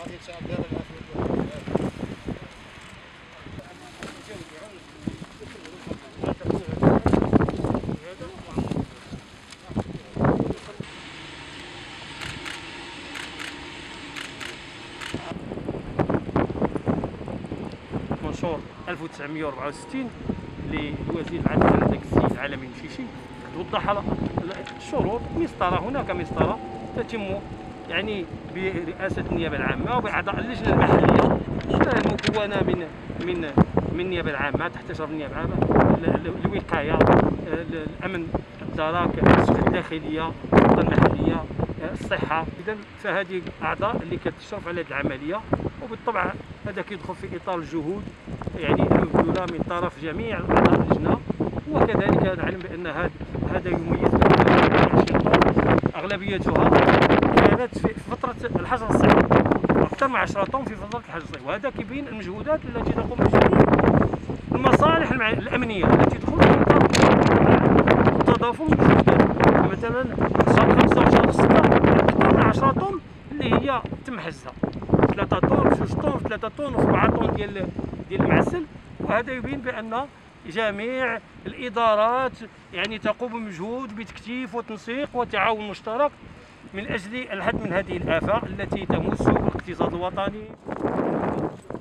منشور 1964 للوزير العام ذاك السيد العالمي المشيشي توضح الشروط. مسطره، هناك مسطره تتم يعني برئاسه النيابه العامه وباعضاء اللجنه المحليه المكونه من النيابه العامه تحت اشراف النيابه العامه، الوقايه، الامن، الدرك، الداخليه، السلطه المحليه، الصحه. اذا فهذه الاعضاء اللي كتشرف على هذه العمليه، وبالطبع هذا كيدخل في اطار الجهود يعني المبذوله من طرف جميع اعضاء اللجنه. وكذلك نعلم بان هذا يميز اغلبيتها كانت في فتره الحجر الصحي، اكثر من 10 طن في فتره الحجر الصحي، وهذا كيبين المجهودات التي تقوم بها المصالح الامنيه التي تدخل في اطار تضافر المجهودات. مثلا شهر 5 وشهر 6 اكثر من 10 طن اللي هي تم حجزها، 3 طن، 2 طن، 3 طن و4 طن ديال المعسل. وهذا يبين بان جميع الادارات يعني تقوم بمجهود بتكثيف وتنسيق وتعاون مشترك من اجل الحد من هذه الآفة التي تمس الاقتصاد الوطني.